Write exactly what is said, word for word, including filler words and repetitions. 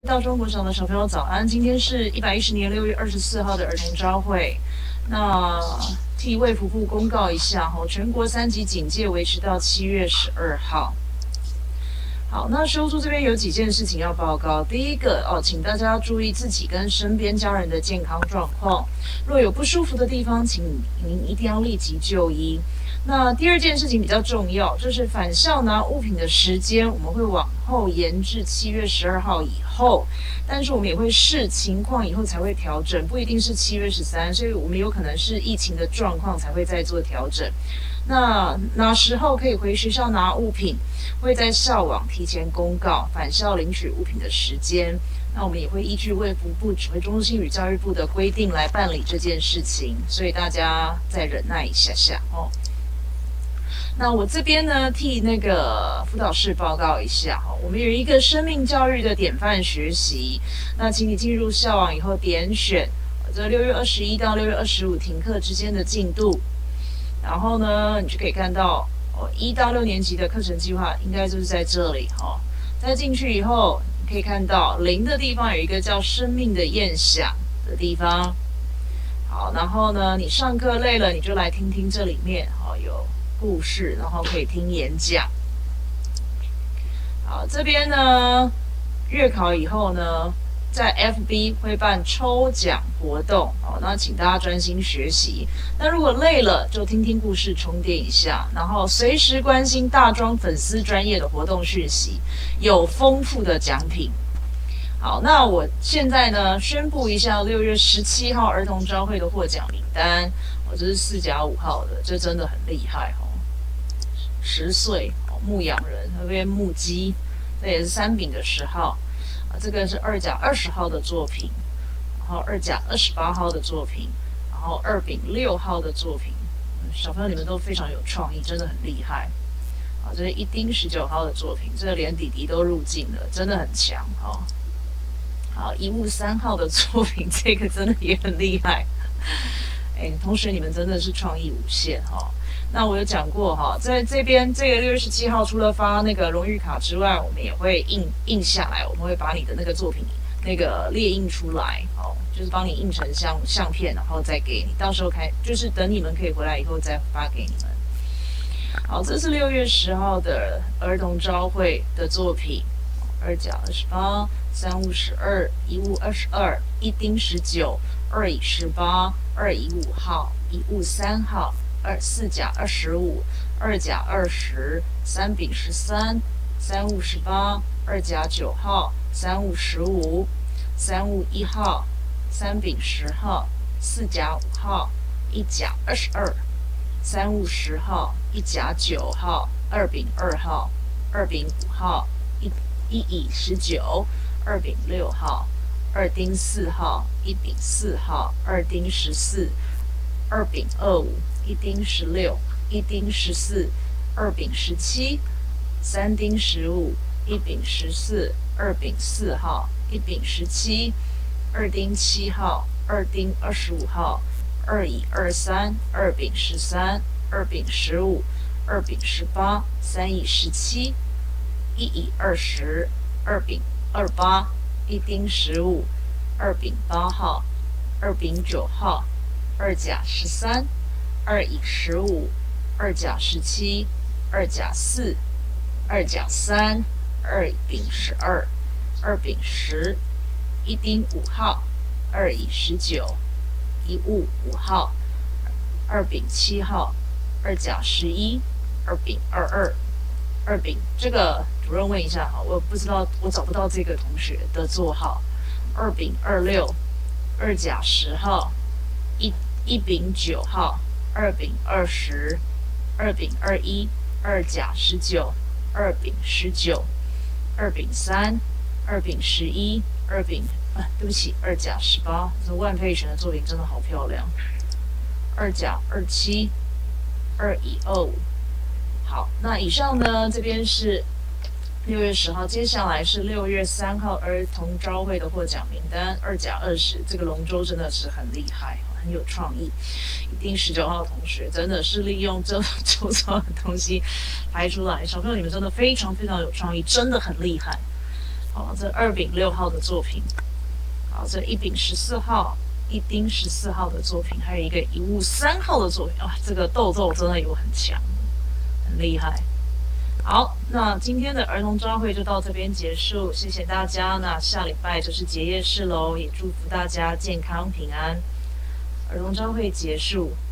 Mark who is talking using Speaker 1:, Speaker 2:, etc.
Speaker 1: 到中国场的小朋友早安，今天是一百一十年六月二十四号的儿童朝会。那替卫福部公告一下哈，全国三级警戒维持到七月十二号。好，那修书这边有几件事情要报告。第一个哦，请大家要注意自己跟身边家人的健康状况，若有不舒服的地方，请您一定要立即就医。那第二件事情比较重要，就是返校拿物品的时间，我们会往后延至七月十二号以后，但是我们也会视情况以后才会调整，不一定是七月十三，所以我们有可能是疫情的状况才会再做调整。那哪时候可以回学校拿物品，会在校网提前公告返校领取物品的时间。那我们也会依据卫福部指挥中心与教育部的规定来办理这件事情，所以大家再忍耐一下下哦。那我这边呢，替那个辅导室报告一下哈，我们有一个生命教育的典范学习。那请你进入校网以后点选这六月二十一到六月二十五停课之间的进度，然后呢，你就可以看到哦，一到六年级的课程计划应该就是在这里哈。再进去以后，你可以看到零的地方有一个叫生命的验想的地方。好，然后呢，你上课累了，你就来听听这里面哦有故事，然后可以听演讲。好，这边呢，月考以后呢，在 F B 会办抽奖活动，哦，那请大家专心学习。那如果累了，就听听故事充电一下，然后随时关心大庄粉丝专业的活动讯息，有丰富的奖品。好，那我现在呢，宣布一下六月十七号儿童朝会的获奖名单。哦，这是四甲五号的，这真的很厉害哦。十岁哦，牧羊人那边牧鸡，这也是三丙的十号啊，这个是二甲二十号的作品，然后二甲二十八号的作品，然后二丙六号的作品。小朋友你们都非常有创意，真的很厉害啊！这是一丁十九号的作品，这个连弟弟都入境了，真的很强哦。好，一物三号的作品，这个真的也很厉害。哎，同学你们真的是创意无限哈、哦。那我有讲过哈，在这边这个六月十七号，除了发那个荣誉卡之外，我们也会印印下来，我们会把你的那个作品那个列印出来，哦，就是帮你印成相相片，然后再给你，到时候开就是等你们可以回来以后再发给你们。好，这是六月十号的儿童朝会的作品，二甲二十八，三物十二，一物二十二，一丁十九，二乙十八，二乙五号，一物三号。二四甲二十五，二甲二十，三丙十三，三物十八，二甲九号，三物十五，三物一号，三丙十号，四甲五号，一甲二十二，三物十号，一甲九号，二丙二号，二丙五号，一一乙十九，二丙六号，二丁四号，一丙四号，二丁十四，二丙二五。一丁十六，一丁十四，二丙十七，三丁十五，一丙十四，二丙四号，一丙十七，二丁七号，二丁二十五号，二乙二三，二丙十三，二丙十五，二丙十八，三乙十七，一乙二十，二丙二八，一丁十五，二丙八号，二丙九号，二甲十三。二乙十五，二甲十七，二甲四，二甲三，二丙十二，二丙十，一丁五号，二乙十九，一物五号，二丙七号，二甲十一，二丙二二，二丙这个主任问一下哈，我不知道我找不到这个同学的座号，二丙二六，二甲十号，一一丙九号。二丙二十，二丙二一，二甲十九，二丙十九，二丙三，二丙十一，二丙啊，对不起，二甲十八，这万佩璇的作品真的好漂亮。二甲二七，二乙二五。好，那以上呢，这边是六月十号，接下来是六月三号儿童朝会的获奖名单，二甲二十，这个龙舟真的是很厉害。很有创意，一定十九号同学真的是利用这周遭的东西拍出来，小朋友你们真的非常非常有创意，真的很厉害。 好，这二丙六号的作品，好，这一丙十四号、一丁十四号的作品，还有一个一物三号的作品，哇，这个豆豆真的有很强，很厉害。好，那今天的儿童朝会就到这边结束，谢谢大家。那下礼拜就是结业式喽，也祝福大家健康平安。儿童朝会结束。